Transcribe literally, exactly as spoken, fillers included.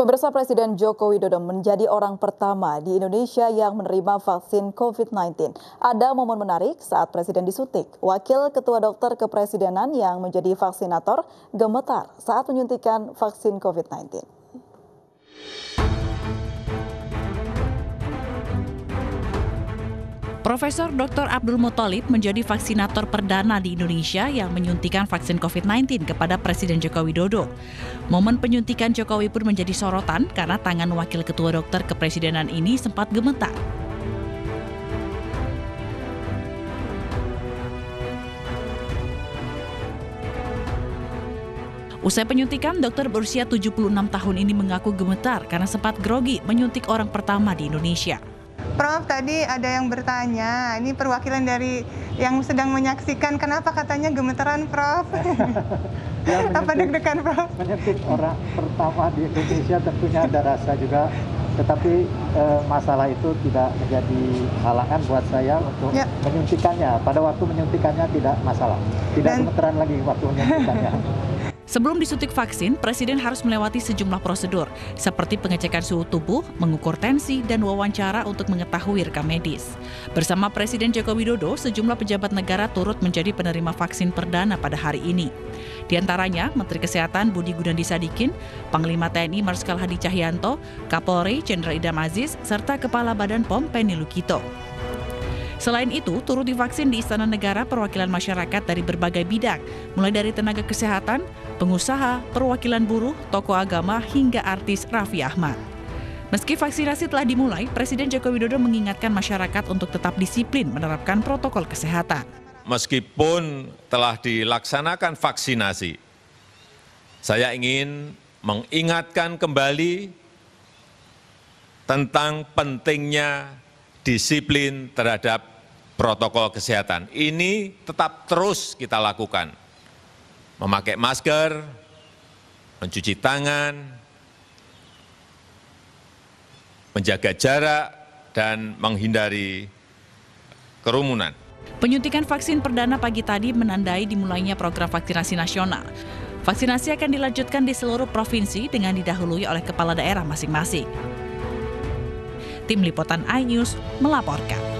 Pemirsa, Presiden Joko Widodo menjadi orang pertama di Indonesia yang menerima vaksin covid sembilan belas. Ada momen menarik saat Presiden disuntik. Wakil Ketua Dokter Kepresidenan yang menjadi vaksinator gemetar saat menyuntikan vaksin covid sembilan belas. Profesor Doktor Abdul Muthalib menjadi vaksinator perdana di Indonesia yang menyuntikan vaksin covid sembilan belas kepada Presiden Joko Widodo. Momen penyuntikan Jokowi pun menjadi sorotan karena tangan Wakil Ketua Dokter Kepresidenan ini sempat gemetar. Usai penyuntikan, dokter berusia tujuh puluh enam tahun ini mengaku gemetar karena sempat grogi menyuntik orang pertama di Indonesia. Prof, tadi ada yang bertanya, ini perwakilan dari yang sedang menyaksikan, kenapa katanya gemeteran, Prof? Ya, Apa deg-degan, Prof? Menyuntik orang pertama di Indonesia tentunya ada rasa juga, tetapi eh, masalah itu tidak menjadi halangan buat saya untuk ya. menyuntikannya. Pada waktu menyuntikannya tidak masalah, tidak Dan... gemeteran lagi waktu menyuntikannya. Sebelum disuntik vaksin, Presiden harus melewati sejumlah prosedur, seperti pengecekan suhu tubuh, mengukur tensi, dan wawancara untuk mengetahui rekam medis. Bersama Presiden Joko Widodo, sejumlah pejabat negara turut menjadi penerima vaksin perdana pada hari ini. Di antaranya, Menteri Kesehatan Budi Gunadi Sadikin, Panglima T N I Marskal Hadi Cahyanto, Kapolri Jenderal Idam Aziz, serta Kepala Badan P O M Penny Lukito. Selain itu, turut divaksin di Istana Negara perwakilan masyarakat dari berbagai bidang, mulai dari tenaga kesehatan, pengusaha, perwakilan buruh, tokoh agama, hingga artis Raffi Ahmad. Meski vaksinasi telah dimulai, Presiden Joko Widodo mengingatkan masyarakat untuk tetap disiplin menerapkan protokol kesehatan. Meskipun telah dilaksanakan vaksinasi, saya ingin mengingatkan kembali tentang pentingnya disiplin terhadap protokol kesehatan. Ini tetap terus kita lakukan. Memakai masker, mencuci tangan, menjaga jarak, dan menghindari kerumunan. Penyuntikan vaksin perdana pagi tadi menandai dimulainya program vaksinasi nasional. Vaksinasi akan dilanjutkan di seluruh provinsi dengan didahului oleh kepala daerah masing-masing. Tim Liputan iNews melaporkan.